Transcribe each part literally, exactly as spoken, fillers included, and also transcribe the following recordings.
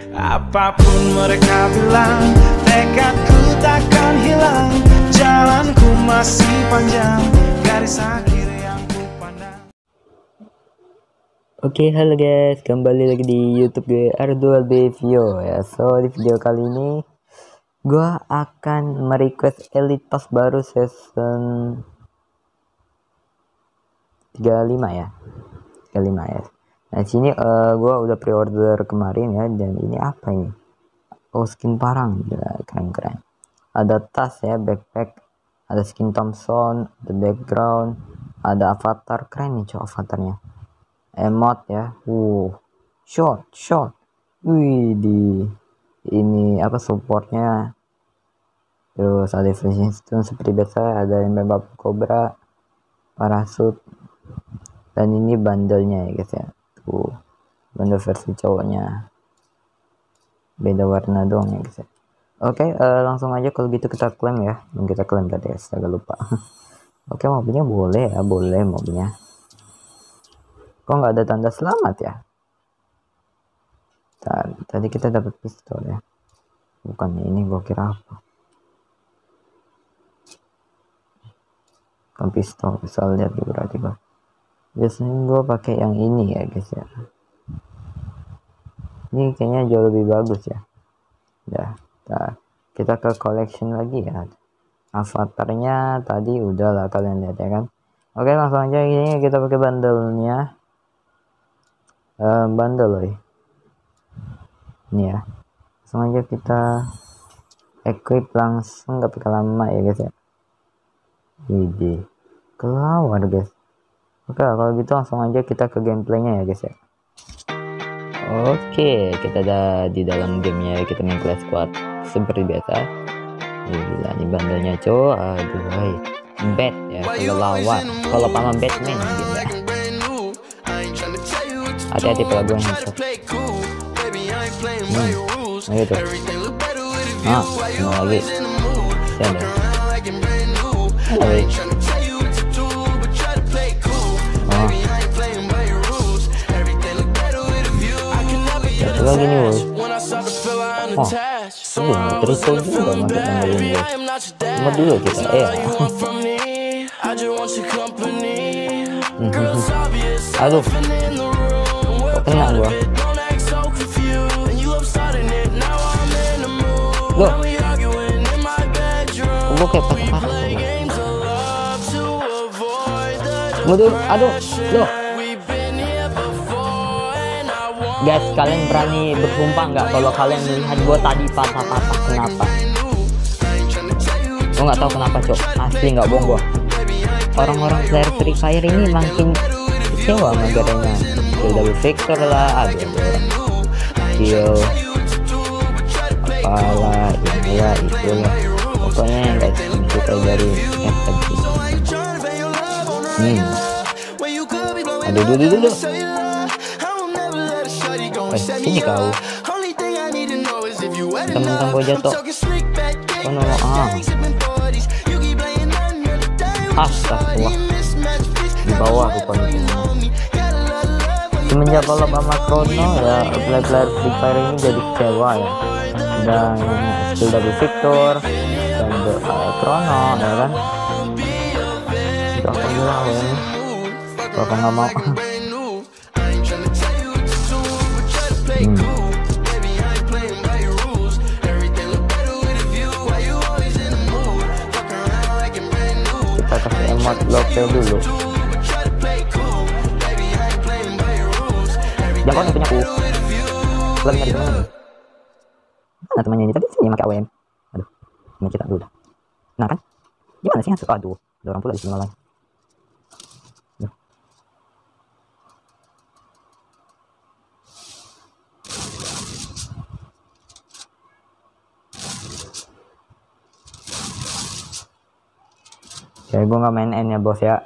Apapun mereka bilang, tekadku takkan hilang. Jalanku masih panjang, garis akhir yang ku pandang. Oke, halo guys, kembali lagi di YouTube gue Ardual Devio ya. So di video kali ini gue akan merequest Elitos baru season tiga puluh lima ya, tiga puluh lima ya. Nah sini uh, gue udah pre-order kemarin ya, dan ini apa ini? Oh, skin parang, gila, keren-keren. Ada tas ya, backpack, ada skin Thompson, ada background, ada avatar, keren nih cowok avatarnya. Emot ya, uh, shot, shot, wih di ini apa supportnya. Terus ada finishing stone seperti biasa, ada yang bebab cobra, parasut, dan ini bandelnya ya guys ya. Tuh, bandel versi cowoknya, beda warna doang ya guys ya. Oke, uh, langsung aja kalau gitu kita klaim ya. Dan kita klaim tadi ya, saya lupa. Oke, mobilnya boleh ya, boleh mobilnya. Kok nggak ada tanda selamat ya? Tadi, tadi kita dapat pistol ya. Bukan ini, gua kira apa? Bukan pistol, bisa lihat dulu berarti gua. Biasanya gua pakai yang ini ya guys ya. Ini kayaknya jauh lebih bagus ya. Ya, nah, kita ke collection lagi ya. Avatarnya tadi udah lah kalian lihat ya kan. Oke, langsung aja ini kita pakai bandelnya. Uh, bandel loh ini ya. Langsung aja kita equip langsung, gak pakai lama ya guys ya. Jadi keluar guys. Oke, kalau gitu langsung aja kita ke gameplaynya ya guys ya. Oke, kita ada di dalam gamenya, kita main Clash Squad seperti biasa. Gila nih bandelnya cowok, aduh hai. Bet ya, kalau lawan, kalau paman Batman gila. Hati-hati pelabuhan headshot. Hmm, ayo tuh. Ah, mau lagi. Ya deh. Hai. Oh. Satu lagi nih woi. Oh, iya, terus tuh juga masuk ngambilin guys. Cuma dulu kita, eh. Aduh, kok kena gua? Loh, gua kayak patah-patah. Waduh, aduh, loh. Guys, kalian berani bersumpah nggak kalau kalian melihat gua tadi patah-patah? Kenapa? Gua nggak tahu kenapa cok, asli nggak bohong gua. Orang-orang player Free Fire ini makin kecewa sama gadanya. Kill double victor lah, ada orang kill apalah, inilah itulah, pokoknya nggak suka dari F F P. Hmm, aduh aduh aduh aduh. Eh, sini kau. Teman-teman gue jatuh. Oh no, ah. Astagfirullah. Di bawah rupanya. Semenjak kolab sama Chrono ya, player-player Free Fire ini jadi kecewa ya. Dan skill dari Victor dan uh, Chrono ya kan. Udah aku bilang ya. Kalau nggak mau. Hmm. Kita kasih emot lokal dulu. Jangan yang punya aku. Belum nyari temannya. Mana temannya ini tadi sini pakai A W M. Aduh, ini kita dulu dah. Nah kan? Gimana sih? Aduh, ada orang pula di sini malah. Ya gue nggak main N ya bos ya.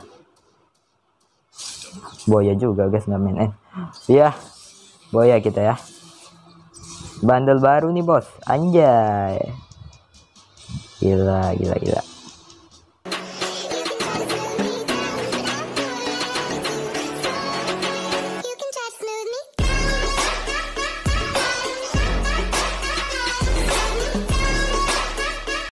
Boya juga guys nggak main N. Iya, boya kita ya. Bandel baru nih bos, anjay. Gila gila gila.